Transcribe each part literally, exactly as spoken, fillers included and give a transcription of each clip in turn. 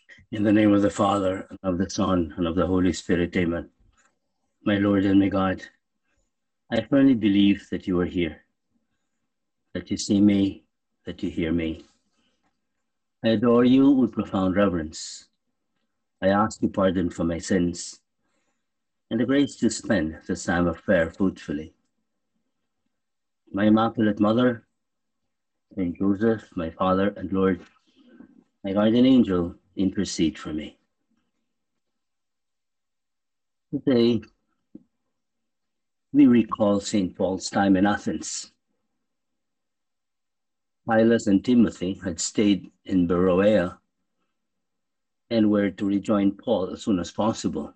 In the name of the Father, and of the Son, and of the Holy Spirit, amen. My Lord and my God, I firmly believe that you are here, that you see me, that you hear me. I adore you with profound reverence. I ask you pardon for my sins, and the grace to spend this time of prayer fruitfully. My Immaculate Mother, Saint Joseph, my Father and Lord, my guardian angel, intercede for me. Today, we recall Saint Paul's time in Athens. Silas and Timothy had stayed in Beroea and were to rejoin Paul as soon as possible.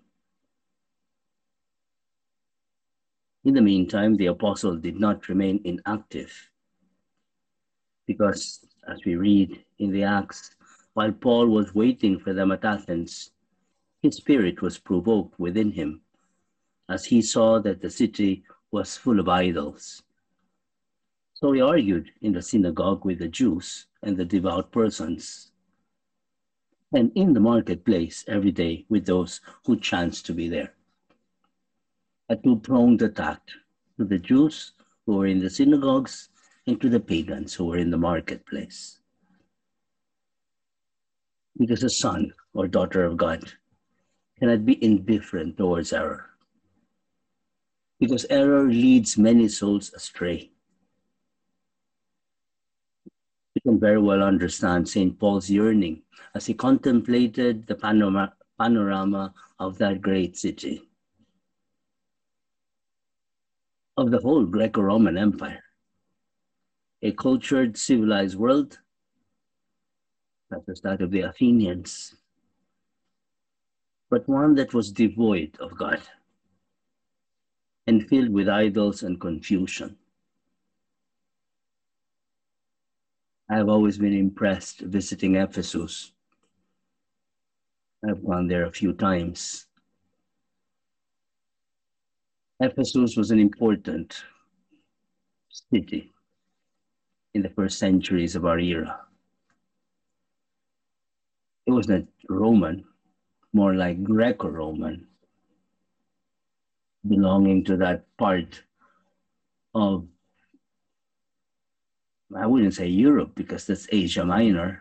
In the meantime, the apostle did not remain inactive because, as we read in the Acts, while Paul was waiting for them at Athens, his spirit was provoked within him as he saw that the city was full of idols. So he argued in the synagogue with the Jews and the devout persons, and in the marketplace every day with those who chanced to be there. A two-pronged attack to the Jews who were in the synagogues and to the pagans who were in the marketplace. Because a son or daughter of God cannot be indifferent towards error. Because error leads many souls astray. We can very well understand Saint Paul's yearning as he contemplated the panorama, panorama of that great city, of the whole Greco-Roman Empire, a cultured, civilized world, such as that of the Athenians, but one that was devoid of God and filled with idols and confusion. I have always been impressed visiting Ephesus. I've gone there a few times. Ephesus was an important city in the first centuries of our era. It was not Roman, more like Greco-Roman, belonging to that part of, I wouldn't say Europe because that's Asia Minor,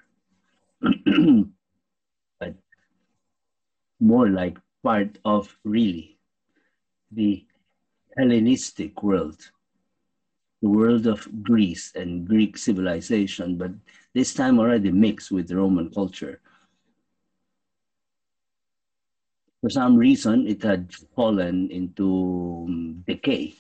but more like part of really the Hellenistic world, the world of Greece and Greek civilization, but this time already mixed with Roman culture. For some reason, it had fallen into decay.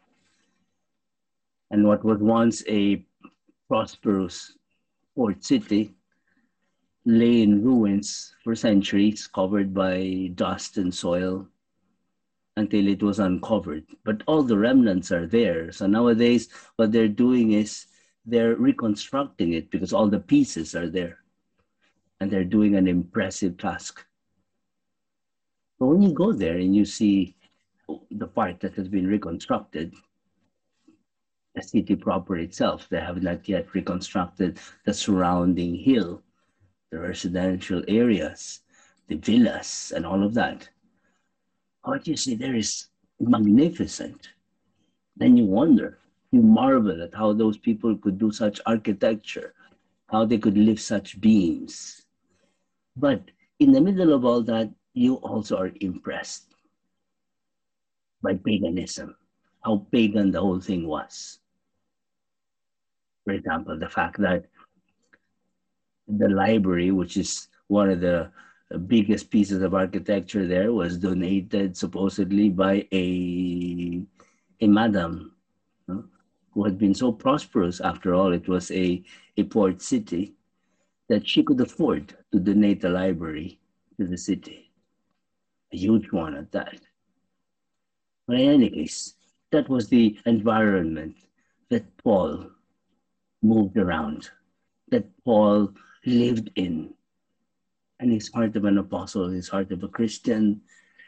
And what was once a prosperous port city lay in ruins for centuries, covered by dust and soil until it was uncovered. But all the remnants are there. So nowadays, what they're doing is they're reconstructing it because all the pieces are there. And they're doing an impressive task. But when you go there and you see the part that has been reconstructed, the city proper itself, they have not yet reconstructed the surrounding hill, the residential areas, the villas, and all of that. What you see there is magnificent. Then you wonder, you marvel at how those people could do such architecture, how they could lift such beams. But in the middle of all that, you also are impressed by paganism, how pagan the whole thing was. For example, the fact that the library, which is one of the biggest pieces of architecture there, was donated supposedly by a, a madam, you know, who had been so prosperous. After all, it was a, a port city that she could afford to donate a library to the city, a huge one at that. But in any case, that was the environment that Paul moved around, that Paul lived in. And his heart of an apostle, his heart of a Christian,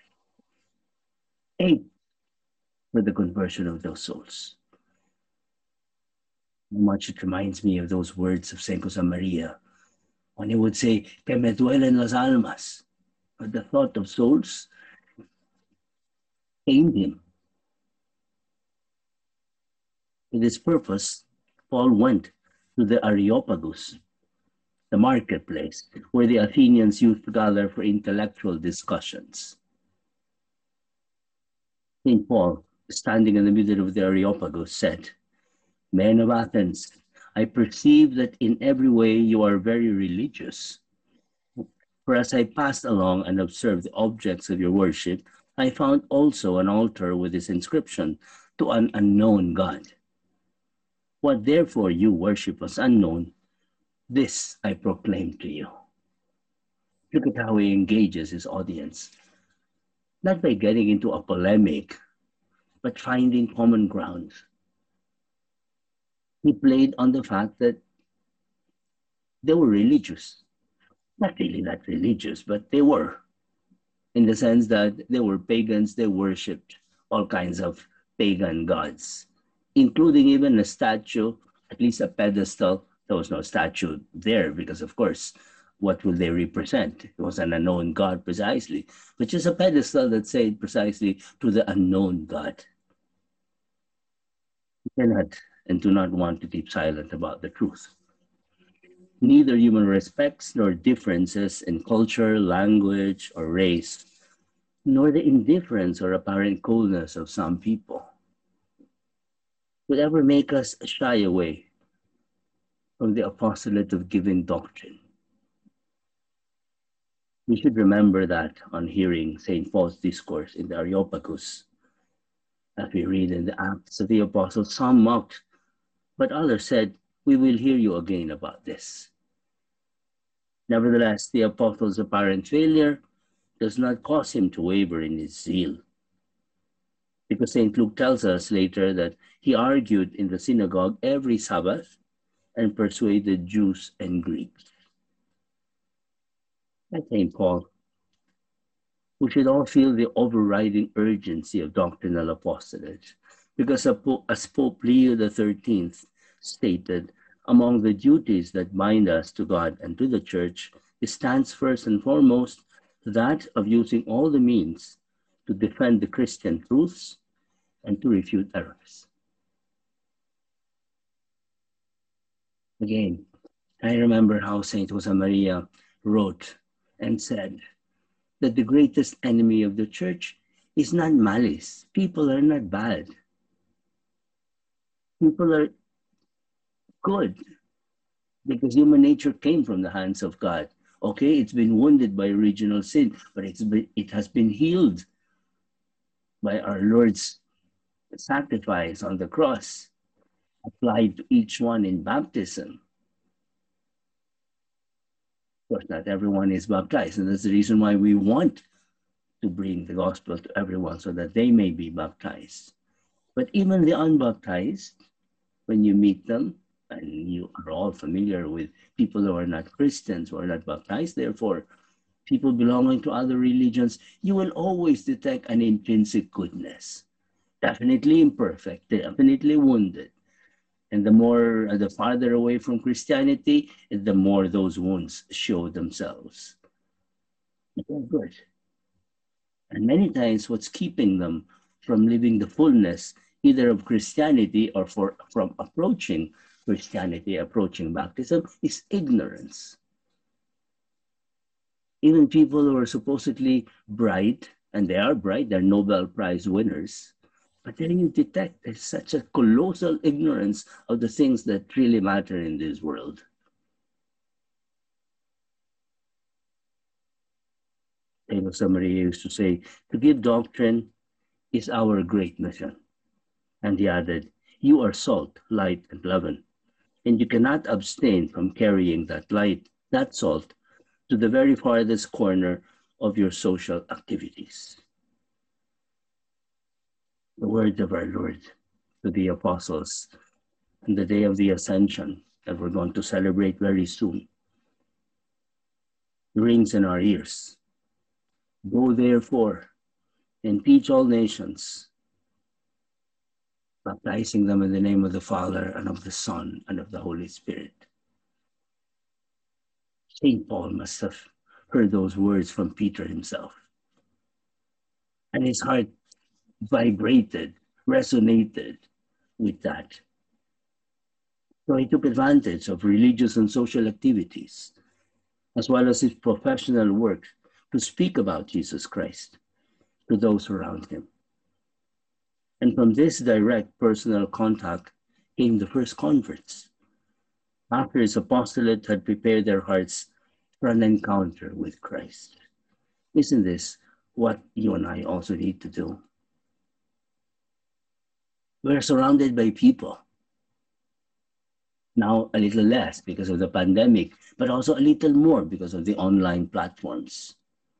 ached for the conversion of those souls. How much it reminds me of those words of Saint Josemaria, When he would say, que me duelen las almas, but the thought of souls pained him. For this purpose, Paul went to the Areopagus, the marketplace, where the Athenians used to gather for intellectual discussions. Saint Paul, standing in the middle of the Areopagus, said, Men of Athens, I perceive that in every way you are very religious. For as I passed along and observed the objects of your worship, I found also an altar with this inscription, to an unknown God. What therefore you worship as unknown, this I proclaim to you. Look at how he engages his audience. Not by getting into a polemic, but finding common ground. He played on the fact that they were religious. Not really that religious, but they were. In the sense that they were pagans, they worshipped all kinds of pagan gods, including even a statue, at least a pedestal. There was no statue there because, of course, what will they represent? It was an unknown God precisely, which is a pedestal that said precisely to the unknown God. You cannot and do not want to keep silent about the truth. Neither human respects nor differences in culture, language, or race, nor the indifference or apparent coldness of some people would ever make us shy away from the apostolate of giving doctrine. We should remember that on hearing Saint Paul's discourse in the Areopagus, as we read in the Acts of the Apostles, some mocked, but others said, we will hear you again about this. Nevertheless, the apostle's apparent failure does not cause him to waver in his zeal. Because Saint Luke tells us later that he argued in the synagogue every Sabbath and persuaded Jews and Greeks. Like Saint Paul, we should all feel the overriding urgency of doctrinal apostolate, because as Pope Leo the thirteenth stated, among the duties that bind us to God and to the Church, it stands first and foremost that of using all the means to defend the Christian truths and to refute errors. Again, I remember how Saint Josemaria wrote and said that the greatest enemy of the Church is not malice. People are not bad. People are good because human nature came from the hands of God. Okay, it's been wounded by original sin, but it's been, it has been healed by our Lord's sacrifice on the cross, applied to each one in baptism. Of course, not everyone is baptized, and that's the reason why we want to bring the gospel to everyone so that they may be baptized. But even the unbaptized, when you meet them, and you are all familiar with people who are not Christians, who are not baptized, therefore, people belonging to other religions, you will always detect an intrinsic goodness. Definitely imperfect, definitely wounded. And the more, uh, the farther away from Christianity, the more those wounds show themselves. They're good. And many times what's keeping them from living the fullness, either of Christianity or for, from approaching Christianity, approaching baptism, is ignorance. Even people who are supposedly bright, and they are bright, they're Nobel Prize winners, but then you detect there's such a colossal ignorance of the things that really matter in this world. Saint Josemaria used to say, to give doctrine is our great mission. And he added, you are salt, light, and leaven, and you cannot abstain from carrying that light, that salt, to the very farthest corner of your social activities. The words of our Lord to the apostles on the day of the Ascension that we're going to celebrate very soon rings in our ears. Go therefore and teach all nations, baptizing them in the name of the Father and of the Son and of the Holy Spirit. Saint Paul must have heard those words from Peter himself. And his heart vibrated, resonated with that. So he took advantage of religious and social activities, as well as his professional work, to speak about Jesus Christ to those around him. And from this direct personal contact came the first converts, after his apostolate had prepared their hearts for an encounter with Christ. Isn't this what you and I also need to do? We're surrounded by people. Now a little less because of the pandemic, but also a little more because of the online platforms.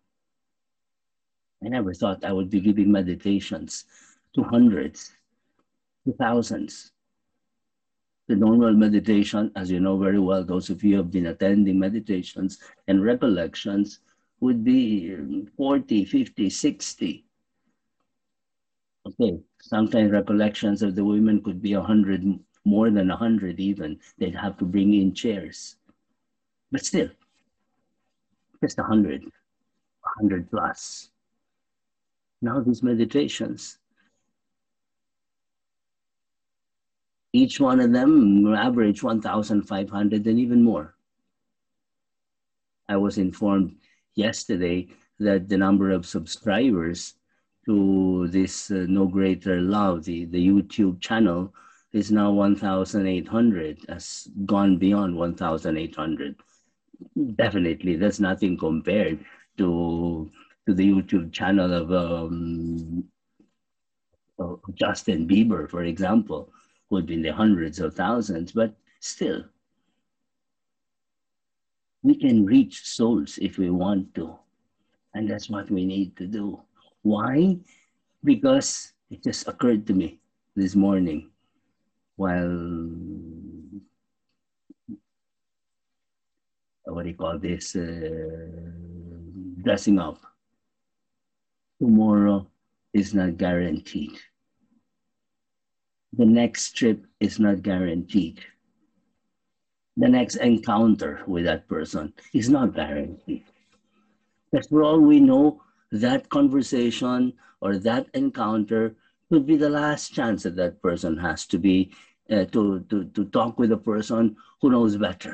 I never thought I would be giving meditations to hundreds, to thousands. The normal meditation, as you know very well, those of you who have been attending meditations and recollections, would be forty, fifty, sixty. Okay, sometimes recollections of the women could be one hundred, more than one hundred even. They'd have to bring in chairs. But still, just one hundred, one hundred plus. Now these meditations, each one of them average one thousand five hundred and even more. I was informed yesterday that the number of subscribers to this uh, No Greater Love, the, the YouTube channel, is now one thousand eight hundred, has gone beyond one thousand eight hundred. Definitely, that's nothing compared to, to the YouTube channel of, um, of Justin Bieber, for example, who would be in the hundreds of thousands, but still, we can reach souls if we want to. And that's what we need to do. Why? Because it just occurred to me this morning while, what do you call this, uh, dressing up. Tomorrow is not guaranteed. The next trip is not guaranteed. The next encounter with that person is not guaranteed. But for all we know, that conversation or that encounter could be the last chance that that person has to be uh, to, to, to talk with a person who knows better.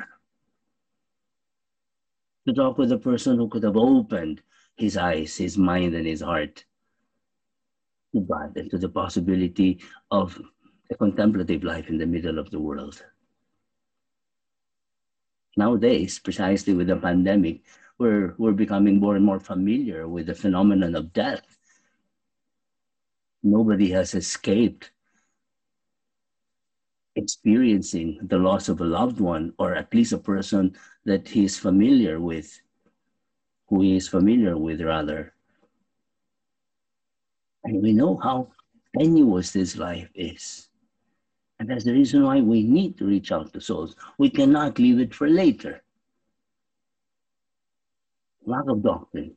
To talk with a person who could have opened his eyes, his mind, and his heart to God and to the possibility of a contemplative life in the middle of the world. Nowadays, precisely with the pandemic, we're, we're becoming more and more familiar with the phenomenon of death. Nobody has escaped experiencing the loss of a loved one, or at least a person that he is familiar with, who he is familiar with rather. And we know how tenuous this life is. And that's the reason why we need to reach out to souls. We cannot leave it for later. Lack of doctrine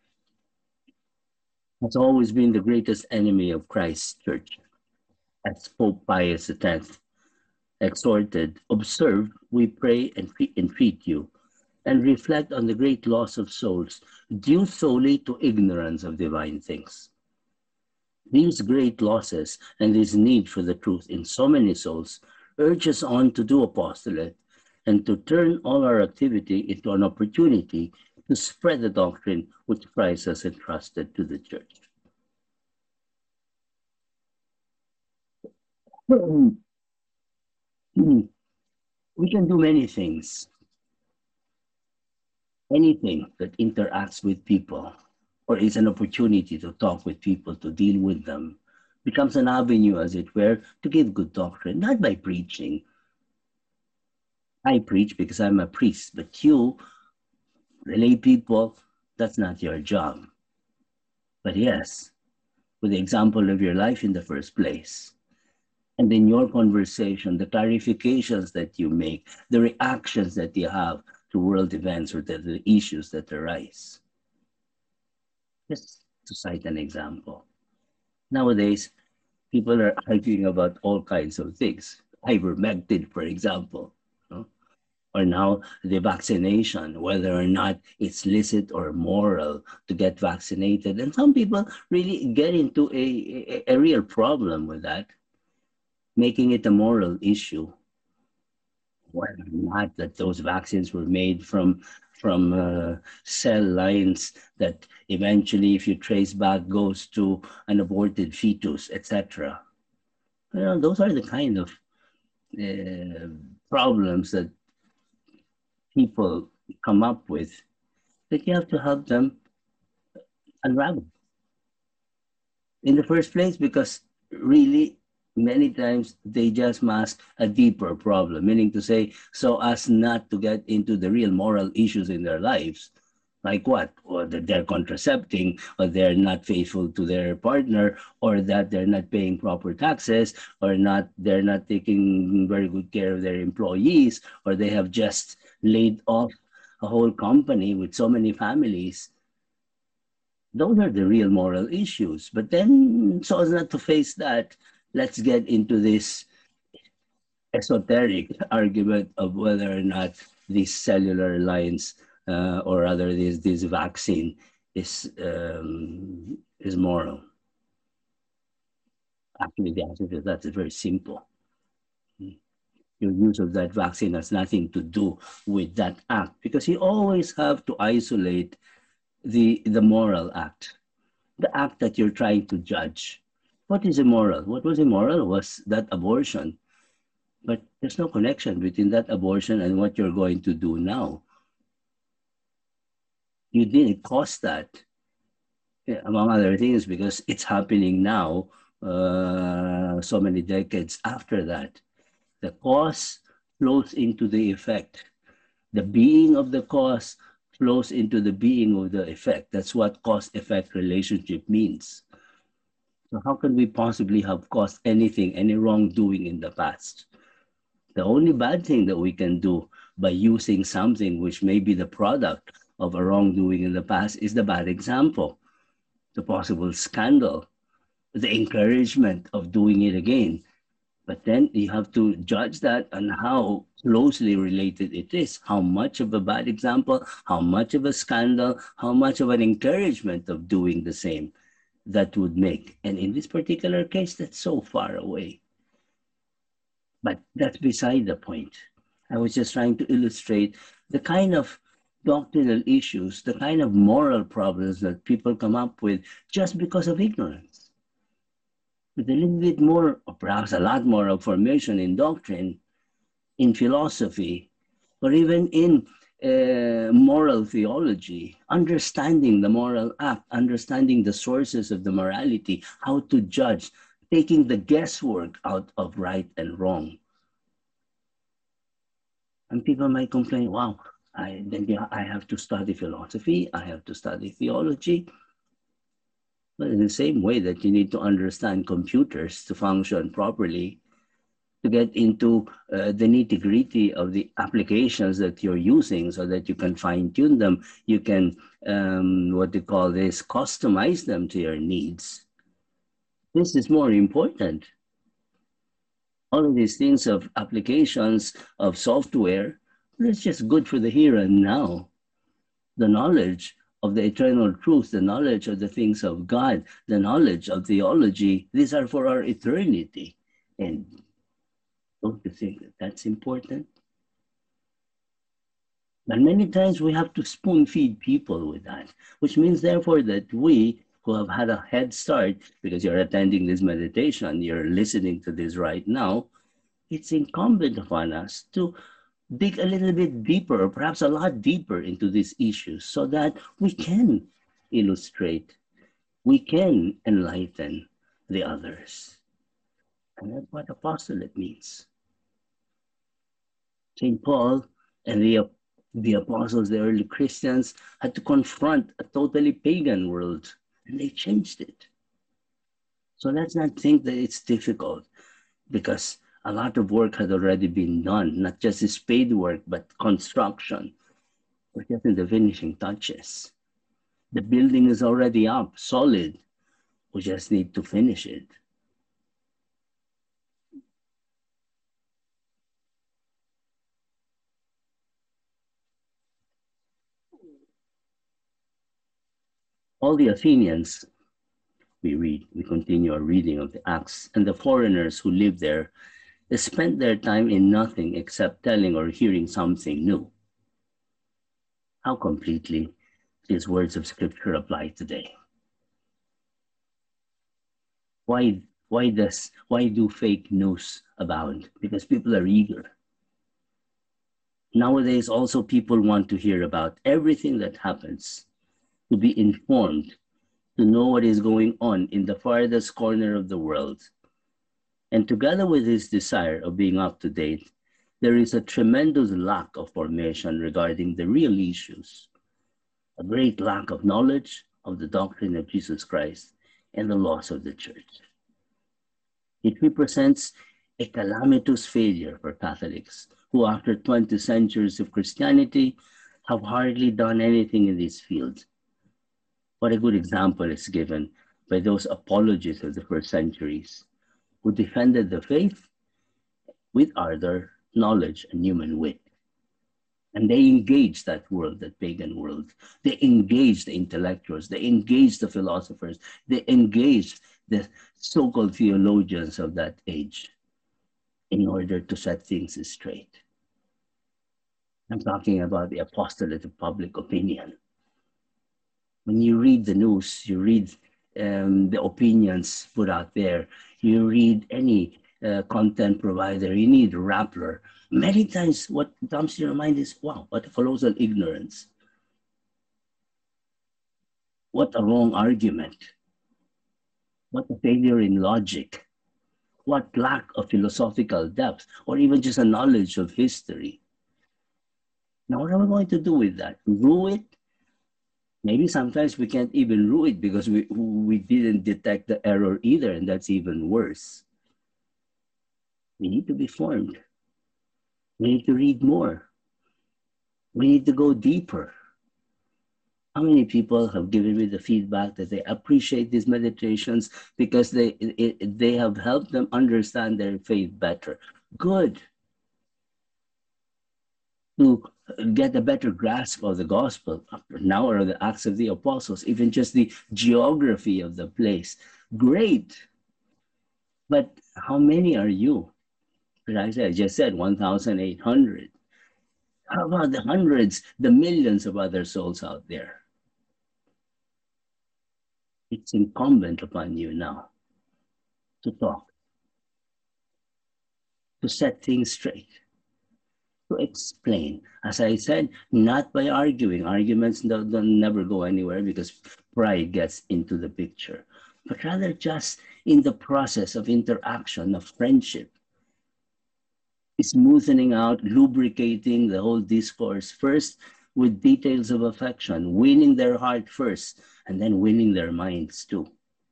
has always been the greatest enemy of Christ's church. As Pope Pius the tenth exhorted, observe, we pray and entreat you, and reflect on the great loss of souls due solely to ignorance of divine things. These great losses and this need for the truth in so many souls urge us on to do apostolate and to turn all our activity into an opportunity to spread the doctrine which Christ has entrusted to the church. We can do many things. Anything that interacts with people or is an opportunity to talk with people, to deal with them, becomes an avenue, as it were, to give good doctrine, not by preaching. I preach because I'm a priest, but you, the lay people, that's not your job. But yes, with the example of your life in the first place, and in your conversation, the clarifications that you make, the reactions that you have to world events or to the issues that arise. Just to cite an example. Nowadays, people are arguing about all kinds of things. Ivermectin, for example. No? or now the vaccination, whether or not it's licit or moral to get vaccinated. And some people really get into a, a, a real problem with that, making it a moral issue. Whether or not that those vaccines were made from from uh, cell lines that eventually, if you trace back, goes to an aborted fetus, et cetera. You know, those are the kind of uh, problems that people come up with that you have to help them unravel in the first place, because really many times they just mask a deeper problem, meaning to say, so as not to get into the real moral issues in their lives. Like what? Or that they're contracepting, or they're not faithful to their partner, or that they're not paying proper taxes, or not they're not taking very good care of their employees, or they have just laid off a whole company with so many families. Those are the real moral issues. But then, so as not to face that, let's get into this esoteric argument of whether or not these cellular lines, uh, or rather this this vaccine, is um, is moral. Actually, the answer to that is very simple. Your use of that vaccine has nothing to do with that act, because you always have to isolate the the moral act, the act that you're trying to judge. What is immoral? What was immoral was that abortion. But there's no connection between that abortion and what you're going to do now. You didn't cause that, yeah, among other things, because it's happening now, uh, so many decades after that. The cause flows into the effect. The being of the cause flows into the being of the effect. That's what cause-effect relationship means. So how can we possibly have caused anything, any wrongdoing in the past? The only bad thing that we can do by using something which may be the product of a wrongdoing in the past is the bad example, the possible scandal, the encouragement of doing it again. But then you have to judge that on how closely related it is. How much of a bad example, how much of a scandal, how much of an encouragement of doing the same that would make. And in this particular case, that's so far away. But that's beside the point. I was just trying to illustrate the kind of doctrinal issues, the kind of moral problems that people come up with just because of ignorance. With a little bit more, or perhaps a lot more, of formation in doctrine, in philosophy, or even in uh, moral theology, understanding the moral act, understanding the sources of the morality, how to judge, taking the guesswork out of right and wrong. And people might complain, wow, I, then I have to study philosophy, I have to study theology. But in the same way that you need to understand computers to function properly, to get into uh, the nitty-gritty of the applications that you're using so that you can fine-tune them, you can, um, what they call this, customize them to your needs. This is more important. All of these things of applications of software, it's just good for the here and now. The knowledge of the eternal truth, the knowledge of the things of God, the knowledge of theology, these are for our eternity. And don't you think that that's important? But many times we have to spoon feed people with that, which means therefore that we who have had a head start, because you're attending this meditation, you're listening to this right now, it's incumbent upon us to dig a little bit deeper, or perhaps a lot deeper, into these issues so that we can illustrate, we can enlighten the others. And that's what apostolate means. Saint Paul and the, the apostles, the early Christians, had to confront a totally pagan world, and they changed it. So let's not think that it's difficult, because a lot of work had already been done, not just the spade work, but construction. We're just in the finishing touches. The building is already up, solid. We just need to finish it. All the Athenians, we read, we continue our reading of the Acts, and the foreigners who lived there, they spent their time in nothing except telling or hearing something new. How completely these words of Scripture apply today. Why, why, does, why do fake news abound? Because people are eager. Nowadays, also people want to hear about everything that happens, to be informed, to know what is going on in the farthest corner of the world. And together with this desire of being up to date, there is a tremendous lack of formation regarding the real issues, a great lack of knowledge of the doctrine of Jesus Christ and the laws of the church. It represents a calamitous failure for Catholics who, after twenty centuries of Christianity, have hardly done anything in this field. What a good example is given by those apologists of the first centuries who defended the faith with ardor, knowledge, and human wit. And they engaged that world, that pagan world. They engaged the intellectuals, they engaged the philosophers, they engaged the so-called theologians of that age in order to set things straight. I'm talking about the apostolate of public opinion. When you read the news, you read um, the opinions put out there, you read any uh, content provider, you need Rappler. Many times what comes to your mind is, wow, what a colossal ignorance. What a wrong argument. What a failure in logic. What lack of philosophical depth, or even just a knowledge of history. Now, what are we going to do with that? Rue it? Maybe sometimes we can't even rue it because we, we didn't detect the error either, and that's even worse. We need to be formed. We need to read more. We need to go deeper. How many people have given me the feedback that they appreciate these meditations because they, it, they have helped them understand their faith better? Good. To get a better grasp of the gospel, now are the Acts of the Apostles, even just the geography of the place. Great. But how many are you? As I just said, one thousand eight hundred. How about the hundreds, the millions of other souls out there? It's incumbent upon you now to talk, to set things straight, to explain. As I said, not by arguing. Arguments don't, don't never go anywhere because pride gets into the picture, but rather just in the process of interaction, of friendship, smoothing out, lubricating the whole discourse, first with details of affection, winning their heart first, and then winning their minds too.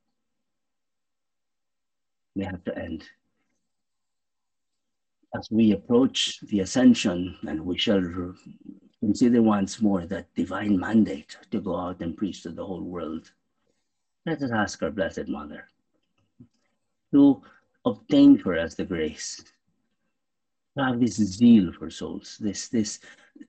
We have to end. As we approach the ascension, and we shall consider once more that divine mandate to go out and preach to the whole world, let us ask our Blessed Mother to obtain for us the grace to have this zeal for souls, this, this,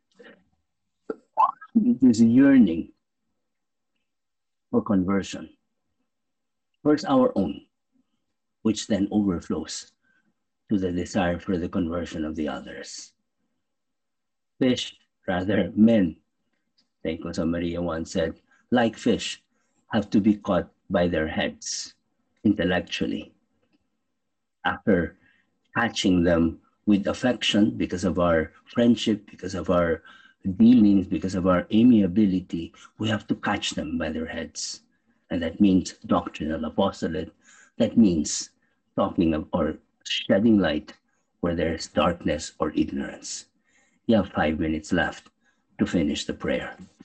this yearning for conversion. First, our own, which then overflows to the desire for the conversion of the others. Fish, rather men, Saint Josemaria once said, like fish, have to be caught by their heads intellectually. After catching them with affection because of our friendship, because of our dealings, because of our amiability, we have to catch them by their heads. And that means doctrinal apostolate. That means talking of or shedding light where there's darkness or ignorance. You have five minutes left to finish the prayer.